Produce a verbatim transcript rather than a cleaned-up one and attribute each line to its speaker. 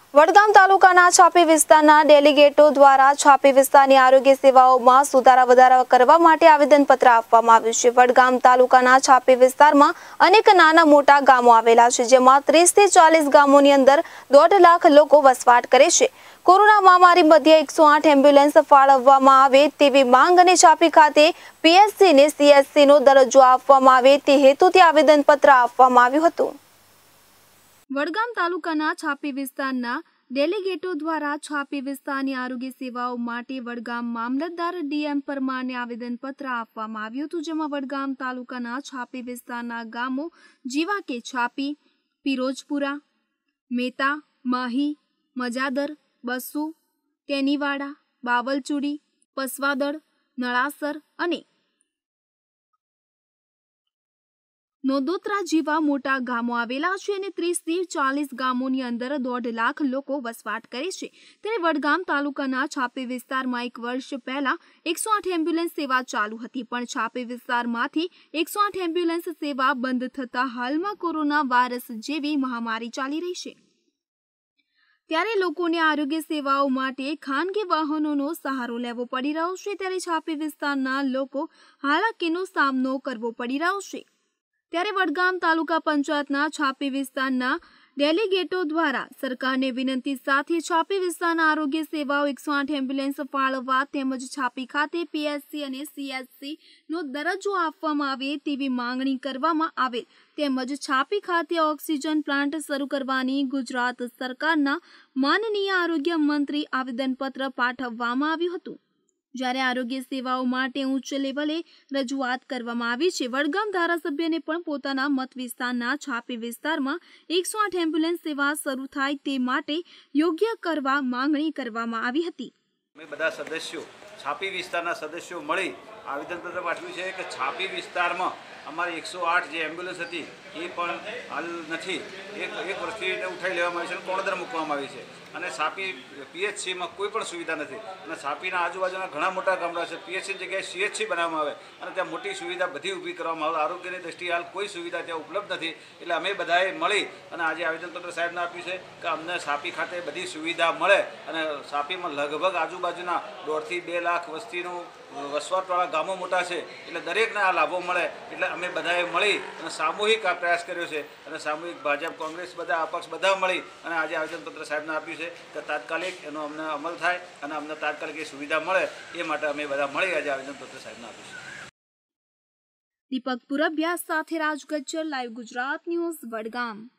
Speaker 1: વડગામ તાલુકાના છાપી વિસ્તારના ડેલીગેટો દ્વારા છાપી વિસ્તારની આરોગ્ય સેવાઓમાં સુધારા વધારા કરવા માટે આવેદનપત્ર આપવામાં આવ્યું છે। વડગામ તાલુકાના છાપી વિસ્તારમાં અનેક નાના મોટા ગામો આવેલા છે, જેમાં ત્રીસ થી ચાલીસ ગામોની અંદર દોઢ લાખ લોકો વસવાટ કરે છે। કોરોના મહામારી મધ્યે એકસો આઠ એમ્બ્યુલન્સ ફાળવવામાં આવે તેવી માંગ અને છાપી ખાતે પીએચસી ને સીએચસી નો દરજ્જો આપવામાં આવે તે હેતુથી આવેદનપત્ર આપવામાં આવ્યું હતું। વડગામ તાલુકાના છાપી વિસ્તારના ડેલીગેટો દ્વારા છાપી વિસ્તારની આરોગ્ય સેવાઓ માટે વડગામ મામલતદાર ડીએમ પરમારને આવેદનપત્ર આપવામાં આવ્યું હતું, જેમાં વડગામ તાલુકાના છાપી વિસ્તારના ગામો જેવા કે છાપી, પિરોજપુરા, મેતા, માહી, મજાદર, બસુ, તેનીવાડા, બાવલચુડી, પસવાદળ, નળાસર અને નોદોત્રા જેવા મોટા ગામો આવેલા છે અને ત્રીસ થી ચાલીસ ગામોની અંદર દોઢ લાખ લોકો વસવાટ કરે છે। ત્યારે વડગામ તાલુકાના છાપી વિસ્તારમાં એક વર્ષ પહેલા એકસો આઠ એમ્બ્યુલન્સ સેવા ચાલુ હતી, પણ છાપી વિસ્તારમાંથી એકસો આઠ એમ્બ્યુલન્સ સેવા બંધ થતા હાલમાં કોરોના વાયરસ જેવી મહામારી ચાલી રહી છે। ત્યારે લોકોને આરોગ્ય સેવાઓ માટે ખાનગી વાહનોનો સહારો લેવો પડી રહ્યો છે। ત્યારે છાપી વિસ્તારના લોકો હાલાકીનો સામનો કરવો પડી રહ્યો છે। ત્યારે વડગામ તાલુકા પંચાયતના છાપી વિસ્તારના ડેલીગેટો દ્વારા સરકારને વિનંતી સાથે છાપી વિસ્તારના આરોગ્ય સેવાઓ એકસો આઠ એમ્બ્યુલન્સ ફાળવવા તેમજ છાપી ખાતે પીએચસી અને સીએચસી નો દરજ્જો આપવામાં આવે તેવી માંગણી કરવામાં આવે તેમજ છાપી ખાતે ઓક્સિજન પ્લાન્ટ શરૂ કરવાની ગુજરાત સરકારના માનનીય આરોગ્ય મંત્રી આવેદનપત્ર પાઠવવામાં આવ્યું હતું, જ્યારે આરોગ્ય સેવાઓ માટે ઉચ્ચ લેવલે રજૂઆત કરવામાં આવી છે। વડગામ ધારાસભ્યને પણ પોતાના મત વિસ્તારના છાપી વિસ્તારમાં એકસો આઠ એમ્બ્યુલન્સ સેવા શરૂ થાય તે માટે યોગ્ય કરવા માંગણી કરવામાં આવી હતી।
Speaker 2: અમે બધા સદસ્યો છાપી વિસ્તારના સદસ્યો મળી આવેદનપત્ર પાઠવ્યું છે કે છાપી વિસ્તારમાં અમારી એકસો આઠ જે એમ્બ્યુલન્સ હતી એ પણ હાલ નથી, એક એક વર્ષથી ઉઠાવી લેવામાં આવી છે અને કોણદર મૂકવામાં આવી છે અને છાપી પીએચસીમાં કોઈ પણ સુવિધા નથી અને છાપીના આજુબાજુના ઘણા મોટા ગામડા છે, પીએચસીની જગ્યાએ સીએચસી બનાવવામાં આવે અને ત્યાં મોટી સુવિધા બધી ઊભી કરવામાં આવે, આરોગ્યની દ્રષ્ટિએ હાલ કોઈ સુવિધા ત્યાં ઉપલબ્ધ નથી। એટલે અમે બધાએ મળી અને આજે આવેદનપત્ર સાહેબને આપ્યું છે કે અમને છાપી ખાતે બધી સુવિધા મળે અને છાપીમાં લગભગ આજુબાજુના દોઢથી બે લાખ વસ્તીનું વસવાટવાળા ગામો મોટા છે, એટલે દરેકને આ લાભો મળે એટલે અમે બધાએ મળી અને સામૂહિક આ પ્રયાસ કર્યો છે અને સામૂહિક ભાજપ, કોંગ્રેસ બધા અપક્ષ બધા મળી અને આજે આવેદનપત્ર સાહેબને આપ્યું છે કે તાત્કાલિક એનો અમને અમલ થાય અને અમને તાત્કાલિક એ સુવિધા મળે એ માટે અમે બધા મળી આજે આવેદનપત્ર સાહેબને આપ્યું છે।
Speaker 1: દીપક પુરબિયા સાથે રાજ ગજ્જર, લાઈવ ગુજરાત ન્યૂઝ, વડગામ।